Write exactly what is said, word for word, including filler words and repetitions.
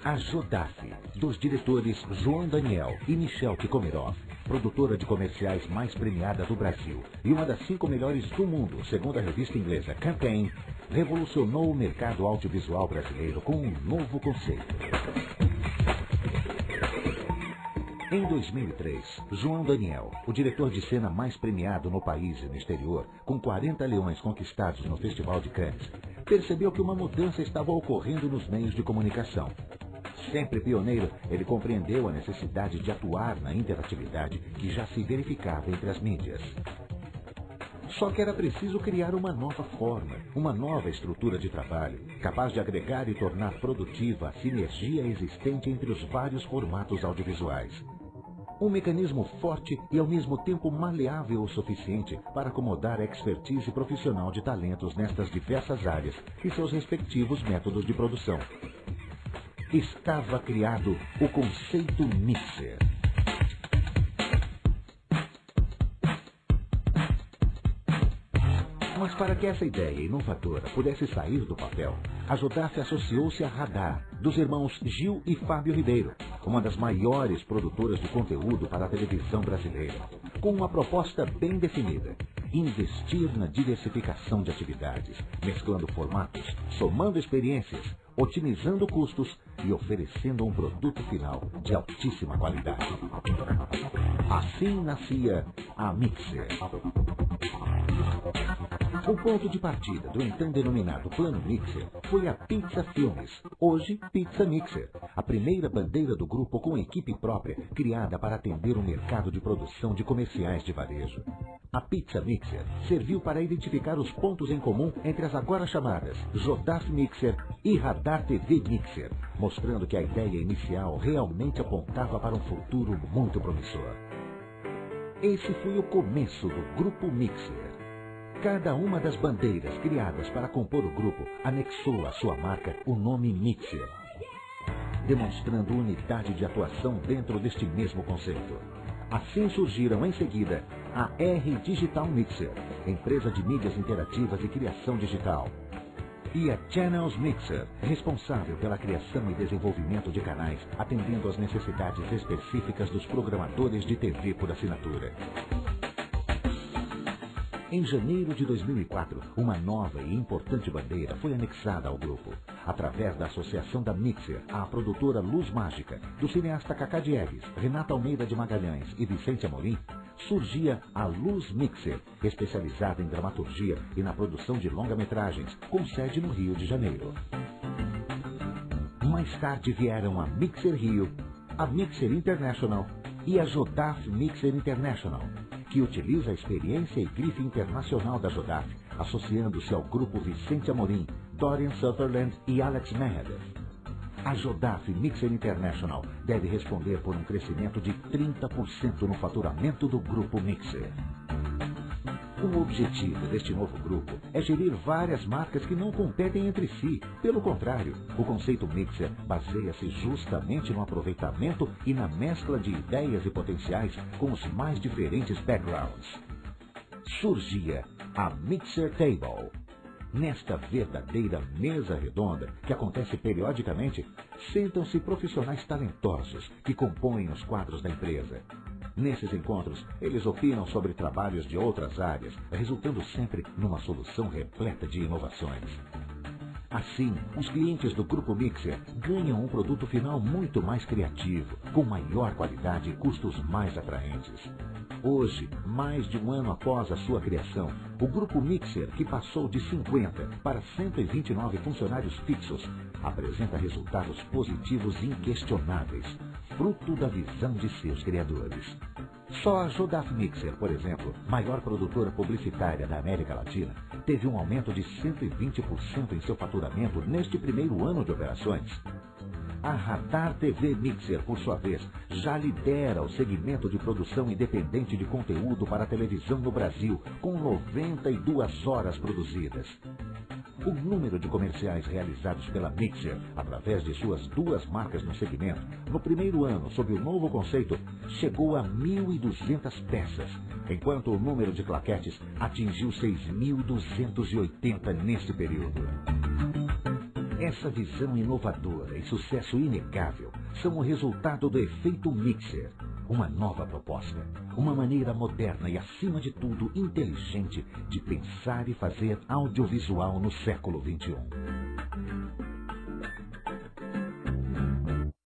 A Jodaf, dos diretores João Daniel e Michel Kikomirov, produtora de comerciais mais premiada do Brasil e uma das cinco melhores do mundo, segundo a revista inglesa Campaign, revolucionou o mercado audiovisual brasileiro com um novo conceito. Em dois mil e três, João Daniel, o diretor de cena mais premiado no país e no exterior, com quarenta leões conquistados no Festival de Cannes, percebeu que uma mudança estava ocorrendo nos meios de comunicação. Sempre pioneiro, ele compreendeu a necessidade de atuar na interatividade que já se verificava entre as mídias. Só que era preciso criar uma nova forma, uma nova estrutura de trabalho, capaz de agregar e tornar produtiva a sinergia existente entre os vários formatos audiovisuais. Um mecanismo forte e ao mesmo tempo maleável o suficiente para acomodar a expertise profissional de talentos nestas diversas áreas e seus respectivos métodos de produção. Estava criado o conceito Mixer. Mas para que essa ideia inovadora pudesse sair do papel, a Jodaf associou-se à Radar, dos irmãos Gil e Fábio Ribeiro, uma das maiores produtoras de conteúdo para a televisão brasileira, com uma proposta bem definida: investir na diversificação de atividades, mesclando formatos, somando experiências, otimizando custos e oferecendo um produto final de altíssima qualidade. Assim nascia a Mixer. O ponto de partida do então denominado Plano Mixer foi a Pizza Filmes, hoje Pizza Mixer, a primeira bandeira do grupo com equipe própria, criada para atender o mercado de produção de comerciais de varejo. A Pizza Mixer serviu para identificar os pontos em comum entre as agora chamadas Jodaf Mixer e Radar T V Mixer, mostrando que a ideia inicial realmente apontava para um futuro muito promissor. Esse foi o começo do Grupo Mixer. Cada uma das bandeiras criadas para compor o grupo anexou à sua marca o nome Mixer, demonstrando unidade de atuação dentro deste mesmo conceito. Assim surgiram em seguida a R Digital Mixer, empresa de mídias interativas e criação digital, e a Channels Mixer, responsável pela criação e desenvolvimento de canais, atendendo às necessidades específicas dos programadores de T V por assinatura. Em janeiro de dois mil e quatro, uma nova e importante bandeira foi anexada ao grupo. Através da associação da Mixer à produtora Luz Mágica, do cineasta Cacá Diegues, Renata Almeida de Magalhães e Vicente Amorim, surgia a Luz Mixer, especializada em dramaturgia e na produção de longa-metragens, com sede no Rio de Janeiro. Mais tarde vieram a Mixer Rio, a Mixer International e a Jodaf Mixer International, que utiliza a experiência e grife internacional da Jodaf, associando-se ao grupo Vicente Amorim, Dorian Sutherland e Alex Meredith. A Jodaf Mixer International deve responder por um crescimento de trinta por cento no faturamento do grupo Mixer. O objetivo deste novo grupo é gerir várias marcas que não competem entre si. Pelo contrário, o conceito Mixer baseia-se justamente no aproveitamento e na mescla de ideias e potenciais com os mais diferentes backgrounds. Surgia a Mixer Table. Nesta verdadeira mesa redonda, que acontece periodicamente, sentam-se profissionais talentosos que compõem os quadros da empresa. Nesses encontros, eles opinam sobre trabalhos de outras áreas, resultando sempre numa solução repleta de inovações. Assim, os clientes do Grupo Mixer ganham um produto final muito mais criativo, com maior qualidade e custos mais atraentes. Hoje, mais de um ano após a sua criação, o Grupo Mixer, que passou de cinquenta para cento e vinte e nove funcionários fixos, apresenta resultados positivos inquestionáveis, fruto da visão de seus criadores. Só a Jodaf Mixer, por exemplo, maior produtora publicitária da América Latina, teve um aumento de cento e vinte por cento em seu faturamento neste primeiro ano de operações. A Radar T V Mixer, por sua vez, já lidera o segmento de produção independente de conteúdo para a televisão no Brasil, com noventa e duas horas produzidas. O número de comerciais realizados pela Mixer, através de suas duas marcas no segmento, no primeiro ano, sob o novo conceito, chegou a mil e duzentas peças, enquanto o número de claquetes atingiu seis mil duzentos e oitenta neste período. Essa visão inovadora e sucesso inegável são o resultado do efeito Mixer. Uma nova proposta, uma maneira moderna e, acima de tudo, inteligente de pensar e fazer audiovisual no século vinte e um.